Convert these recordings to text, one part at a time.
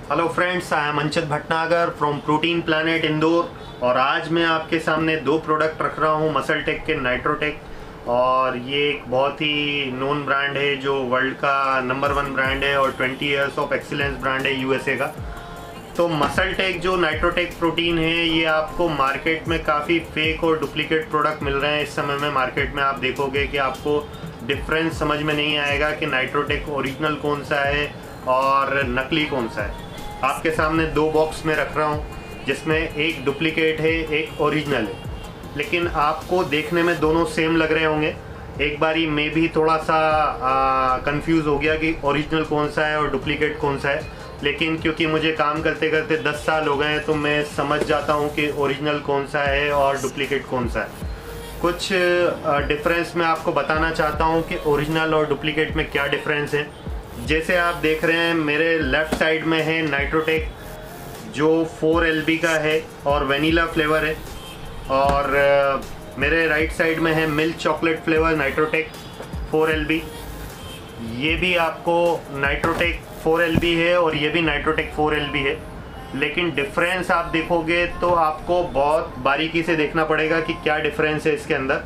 Hello friends, I am Anchit Bhatnagar from protein planet Indore. और आज मैं आपके सामने दो प्रोडक्ट रख रहा हूँ मसलटेक के, नाइट्रोटेक। और ये एक बहुत ही नोन ब्रांड है जो वर्ल्ड का नंबर 1 ब्रांड है और 20 इयर्स ऑफ एक्सीलेंस ब्रांड है यूएसए का। तो मसलटेक जो नाइट्रोटेक प्रोटीन है, ये आपको मार्केट में काफ़ी फेक और डुप्लीकेट प्रोडक्ट मिल रहे हैं इस समय में मार्केट में। आप देखोगे कि आपको डिफरेंस समझ में नहीं आएगा कि नाइट्रोटेक ओरिजिनल कौन सा है और नकली कौन सा है। आपके सामने दो बॉक्स में रख रहा हूँ जिसमें एक डुप्लीकेट है, एक ओरिजिनल है, लेकिन आपको देखने में दोनों सेम लग रहे होंगे। एक बारी मैं भी थोड़ा सा कंफ्यूज हो गया कि ओरिजिनल कौन सा है और डुप्लीकेट कौन सा है, लेकिन क्योंकि मुझे काम करते करते 10 साल हो गए हैं तो मैं समझ जाता हूँ कि ओरिजिनल कौन सा है और डुप्लीकेट कौन सा है। कुछ डिफरेंस मैं आपको बताना चाहता हूँ कि ओरिजिनल और डुप्लीकेट में क्या डिफरेंस है। जैसे आप देख रहे हैं, मेरे लेफ़्ट साइड में है नाइट्रोटेक जो 4 LB का है और वनीला फ्लेवर है, और मेरे राइट साइड में है milk chocolate flavour NitroTech 4 LB। ये भी आपको नाइट्रोटेक 4 LB है और ये भी नाइट्रोटेक 4 LB है, लेकिन डिफरेंस आप देखोगे तो आपको बहुत बारीकी से देखना पड़ेगा कि क्या डिफरेंस है इसके अंदर।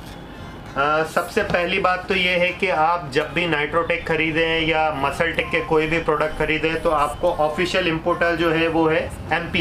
सबसे पहली बात तो ये है कि आप जब भी नाइट्रोटेक खरीदें या मसलटेक के कोई भी प्रोडक्ट खरीदें तो आपको ऑफिशियल इंपोर्टर जो है वो है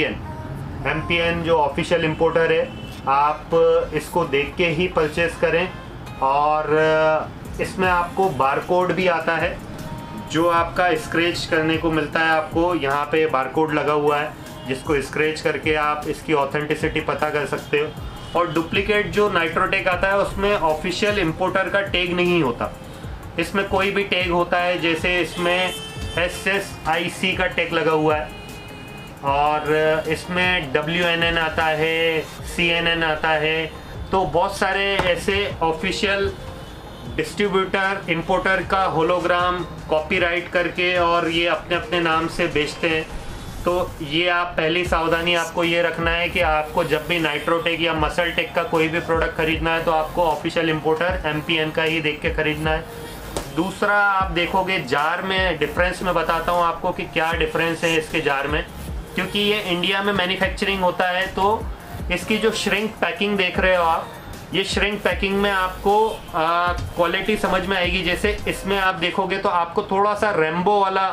एमपीएन जो ऑफिशियल इंपोर्टर है, आप इसको देख के ही परचेस करें। और इसमें आपको बारकोड भी आता है जो आपका स्क्रैच करने को मिलता है। आपको यहाँ पे बारकोड लगा हुआ है जिसको स्क्रैच करके आप इसकी ऑथेंटिसिटी पता कर सकते हो। और डुप्लीकेट जो नाइट्रोटेक आता है उसमें ऑफिशियल इंपोर्टर का टैग नहीं होता, इसमें कोई भी टैग होता है। जैसे इसमें SSIC का टैग लगा हुआ है और इसमें WNN आता है, CNN आता है। तो बहुत सारे ऐसे ऑफिशियल डिस्ट्रीब्यूटर इंपोर्टर का होलोग्राम कॉपीराइट करके और ये अपने अपने नाम से बेचते हैं। तो ये आप पहली सावधानी आपको ये रखना है कि आपको जब भी नाइट्रोटेक या मसलटेक का कोई भी प्रोडक्ट खरीदना है तो आपको ऑफिशियल इंपोर्टर एमपीएन का ही देख के खरीदना है। दूसरा, आप देखोगे जार में डिफरेंस मैं बताता हूँ आपको कि क्या डिफरेंस है इसके जार में। क्योंकि ये इंडिया में मैन्युफैक्चरिंग होता है तो इसकी जो श्रिंक पैकिंग देख रहे हो आप, ये श्रिंक पैकिंग में आपको क्वालिटी समझ में आएगी। जैसे इसमें आप देखोगे तो आपको थोड़ा सा रेम्बो वाला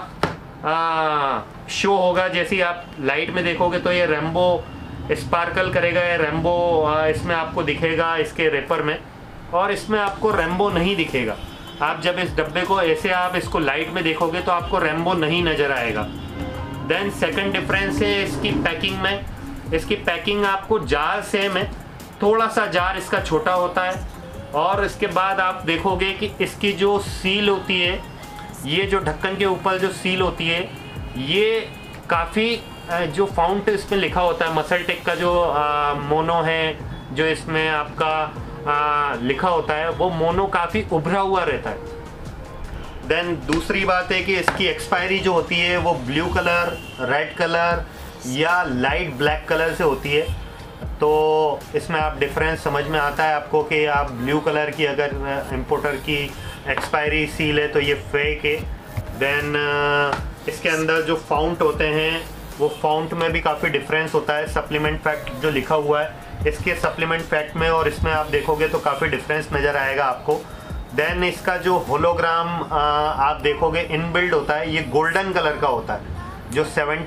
शो होगा। जैसे आप लाइट में देखोगे तो ये रेम्बो स्पार्कल करेगा, ये रेम्बो इसमें आपको दिखेगा इसके रेपर में, और इसमें आपको रेम्बो नहीं दिखेगा। आप जब इस डब्बे को ऐसे आप इसको लाइट में देखोगे तो आपको रेम्बो नहीं नज़र आएगा। देन सेकंड डिफरेंस है इसकी पैकिंग में। इसकी पैकिंग आपको जार सेम है, थोड़ा सा जार इसका छोटा होता है। और इसके बाद आप देखोगे कि इसकी जो सील होती है, ये जो ढक्कन के ऊपर जो सील होती है, ये काफ़ी जो फाउंट इस पर लिखा होता है मसलटेक का जो मोनो है, जो इसमें आपका लिखा होता है वो मोनो काफ़ी उभरा हुआ रहता है। देन दूसरी बात है कि इसकी एक्सपायरी जो होती है वो ब्लू कलर, रेड कलर या लाइट ब्लैक कलर से होती है। तो इसमें आप डिफरेंस समझ में आता है आपको कि आप ब्लू कलर की अगर इंपोर्टर की एक्सपायरी सील है तो ये फेक है। देन इसके अंदर जो फाउंट होते हैं वो फाउंट में भी काफ़ी डिफरेंस होता है। सप्लीमेंट फैक्ट जो लिखा हुआ है इसके सप्लीमेंट फैक्ट में और इसमें आप देखोगे तो काफ़ी डिफरेंस नज़र आएगा आपको। देन इसका जो होलोग्राम आप देखोगे इनबिल्ड होता है, ये गोल्डन कलर का होता है। जो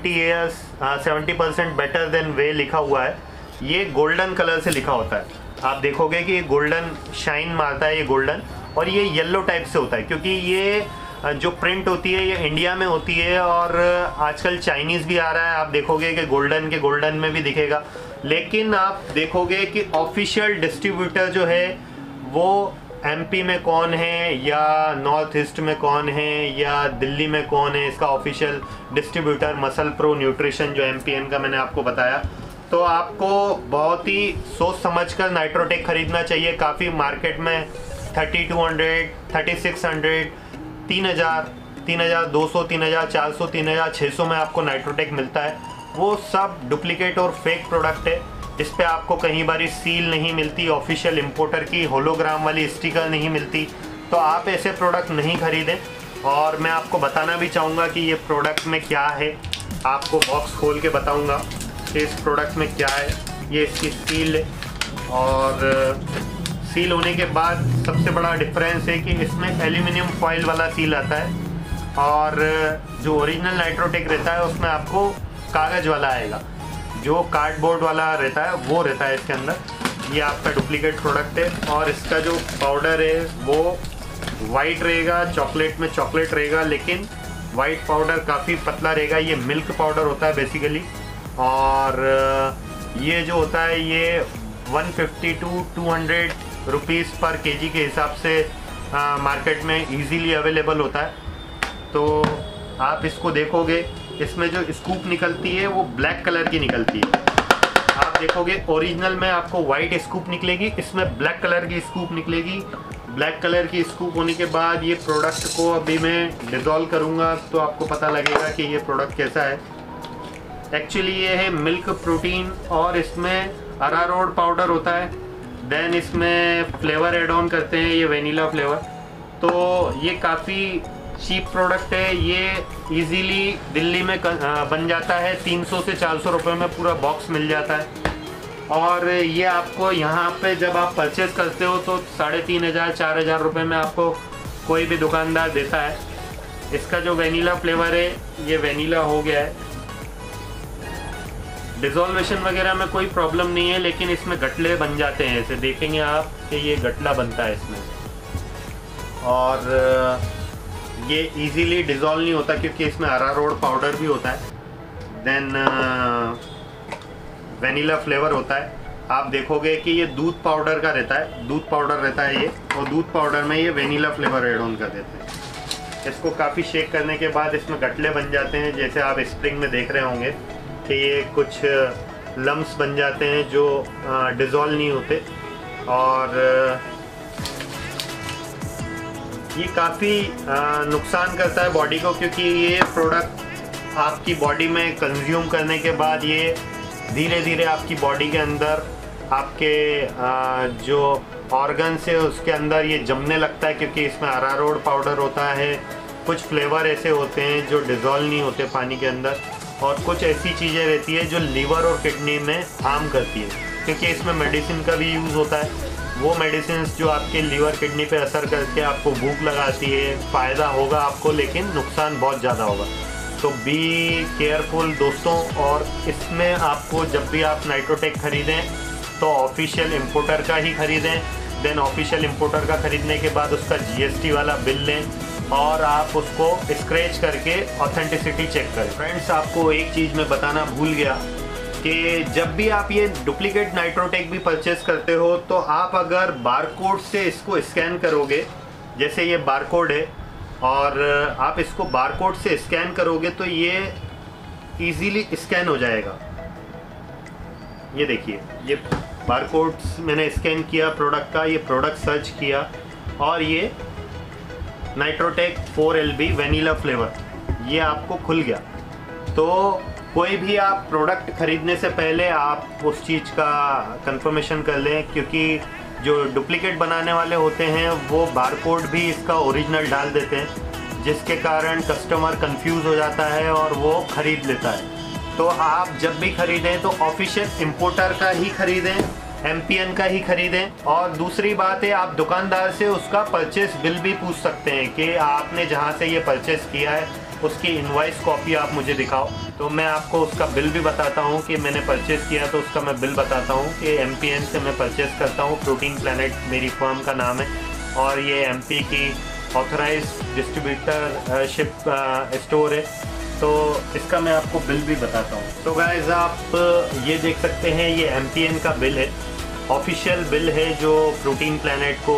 70% बेटर देन वे लिखा हुआ है, ये गोल्डन कलर से लिखा होता है। आप देखोगे कि ये गोल्डन शाइन मारता है, ये गोल्डन, और ये येलो टाइप से होता है क्योंकि ये जो प्रिंट होती है ये इंडिया में होती है और आजकल चाइनीज़ भी आ रहा है। आप देखोगे कि गोल्डन में भी दिखेगा, लेकिन आप देखोगे कि ऑफिशियल डिस्ट्रीब्यूटर जो है वो एमपी में कौन है या नॉर्थ ईस्ट में कौन है या दिल्ली में कौन है, इसका official distributor muscle pro nutrition जो एमपीएन का मैंने आपको बताया। तो आपको बहुत ही सोच समझकर नाइट्रोटेक खरीदना चाहिए। काफ़ी मार्केट में 3200, 3600, 3000, 3200, 3400, 3600 में आपको नाइट्रोटेक मिलता है। वो सब डुप्लीकेट और फेक प्रोडक्ट है जिस पे आपको कहीं बारी सील नहीं मिलती, ऑफिशियल इंपोर्टर की होलोग्राम वाली स्टिकर नहीं मिलती। तो आप ऐसे प्रोडक्ट नहीं खरीदें। और मैं आपको बताना भी चाहूँगा कि ये प्रोडक्ट में क्या है। आपको बॉक्स खोल के बताऊंगा कि इस प्रोडक्ट में क्या है। ये इसकी सील है और सील होने के बाद सबसे बड़ा डिफरेंस है कि इसमें एल्यूमिनियम फॉइल वाला सील आता है और जो ओरिजिनल नाइट्रोटेक रहता है उसमें आपको कागज़ वाला आएगा। जो कार्डबोर्ड वाला रहता है वो रहता है इसके अंदर। ये आपका डुप्लीकेट प्रोडक्ट है और इसका जो पाउडर है वो वाइट रहेगा, चॉकलेट में चॉकलेट रहेगा, लेकिन वाइट पाउडर काफ़ी पतला रहेगा। ये मिल्क पाउडर होता है बेसिकली। और ये जो होता है ये 150 to 200 रुपीज़ पर केजी के हिसाब से मार्केट में इजीली अवेलेबल होता है। तो आप इसको देखोगे, इसमें जो स्कूप निकलती है वो ब्लैक कलर की निकलती है। आप देखोगे ओरिजिनल में आपको वाइट स्कूप निकलेगी, इसमें ब्लैक कलर की स्कूप निकलेगी। ब्लैक कलर की स्कूप होने के बाद ये प्रोडक्ट को अभी मैं डिज़ोल्व करूँगा तो आपको पता लगेगा कि ये प्रोडक्ट कैसा है। एक्चुअली ये है मिल्क प्रोटीन और इसमें अरारोट पाउडर होता है। देन इसमें फ्लेवर ऐड ऑन करते हैं, ये वेनिला फ्लेवर। तो ये काफ़ी चीप प्रोडक्ट है। ये इजीली दिल्ली में बन जाता है, 300 से 400 रुपये में पूरा बॉक्स मिल जाता है। और ये आपको यहाँ पे जब आप परचेज़ करते हो तो 3500-4000 रुपये में आपको कोई भी दुकानदार देता है। इसका जो वेनिला फ्लेवर है ये वेनिला हो गया है। डिज़ोल्वेशन वगैरह में कोई प्रॉब्लम नहीं है, लेकिन इसमें गटले बन जाते हैं। ऐसे देखेंगे आप कि ये गटला बनता है इसमें और ये इजीली डिज़ोल्व नहीं होता क्योंकि इसमें अरारोट पाउडर भी होता है। देन वेनिला फ्लेवर होता है। आप देखोगे कि ये दूध पाउडर का रहता है, दूध पाउडर रहता है ये, और दूध पाउडर में ये वेनिला फ्लेवर ऐड ऑन कर देते हैं। इसको काफ़ी शेक करने के बाद इसमें गटले बन जाते हैं, जैसे आप स्प्रिंग में देख रहे होंगे कि ये कुछ लम्स बन जाते हैं जो डिज़ोल्व नहीं होते। और ये काफ़ी नुकसान करता है बॉडी को, क्योंकि ये प्रोडक्ट आपकी बॉडी में कंज्यूम करने के बाद ये धीरे धीरे आपकी बॉडी के अंदर आपके जो ऑर्गन्स है उसके अंदर ये जमने लगता है, क्योंकि इसमें अरारोट पाउडर होता है। कुछ फ्लेवर ऐसे होते हैं जो डिज़ोल्व नहीं होते पानी के अंदर, और कुछ ऐसी चीज़ें रहती है जो लीवर और किडनी में हार्म करती है, क्योंकि इसमें मेडिसिन का भी यूज़ होता है। वो मेडिसिन जो आपके लीवर किडनी पे असर करके आपको भूख लगाती है, फ़ायदा होगा आपको लेकिन नुकसान बहुत ज़्यादा होगा। तो बी केयरफुल दोस्तों। और इसमें आपको जब भी आप नाइट्रोटेक ख़रीदें तो ऑफिशियल इंपोर्टर का ही ख़रीदें। देन ऑफिशियल इंपोर्टर का ख़रीदने के बाद उसका GST वाला बिल लें और आप उसको स्क्रैच करके ऑथेंटिसिटी चेक करें। फ्रेंड्स, आपको एक चीज़ मैं बताना भूल गया कि जब भी आप ये डुप्लीकेट नाइट्रोटेक भी परचेज़ करते हो तो आप अगर बारकोड से इसको स्कैन करोगे, जैसे ये बारकोड है और आप इसको बारकोड से स्कैन करोगे तो ये इजीली स्कैन हो जाएगा। ये देखिए, ये बारकोड मैंने स्कैन किया प्रोडक्ट का, ये प्रोडक्ट सर्च किया और ये नाइट्रोटेक 4LB वेनिला फ्लेवर ये आपको खुल गया। तो कोई भी आप प्रोडक्ट ख़रीदने से पहले आप उस चीज़ का कंफर्मेशन कर लें, क्योंकि जो डुप्लीकेट बनाने वाले होते हैं वो बारकोड भी इसका ओरिजिनल डाल देते हैं, जिसके कारण कस्टमर कंफ्यूज हो जाता है और वो ख़रीद लेता है। तो आप जब भी ख़रीदें तो ऑफिशियल इंपोर्टर का ही ख़रीदें, MPN का ही ख़रीदें। और दूसरी बात है, आप दुकानदार से उसका परचेस बिल भी पूछ सकते हैं कि आपने जहाँ से ये परचेस किया है उसकी इनवॉइस कॉपी आप मुझे दिखाओ, तो मैं आपको उसका बिल भी बताता हूँ कि मैंने परचेस किया, तो उसका मैं बिल बताता हूँ कि MPN से मैं परचेस करता हूँ। प्रोटीन प्लैनेट मेरी फर्म का नाम है और ये MP की ऑथराइज डिस्ट्रीब्यूटरशिप स्टोर है, तो इसका मैं आपको बिल भी बताता हूँ। तो गाइस, आप ये देख सकते हैं ये MPN का बिल है, ऑफिशियल बिल है जो प्रोटीन प्लैनेट को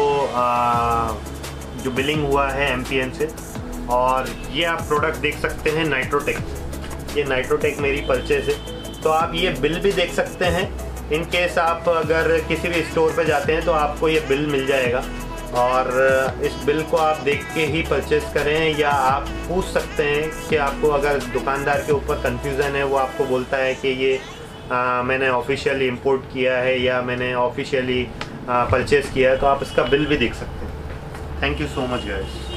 जो बिलिंग हुआ है MPN से। और ये आप प्रोडक्ट देख सकते हैं नाइट्रोटेक, ये नाइट्रोटेक मेरी परचेज है। तो आप ये बिल भी देख सकते हैं। इन केस आप अगर किसी भी स्टोर पे जाते हैं तो आपको ये बिल मिल जाएगा और इस बिल को आप देख के ही परचेस करें, या आप पूछ सकते हैं कि आपको अगर दुकानदार के ऊपर कंफ्यूजन है, वो आपको बोलता है कि ये मैंने ऑफिशियली इंपोर्ट किया है या मैंने ऑफिशियली परचेस किया है, तो आप इसका बिल भी देख सकते हैं। Thank you so much guys.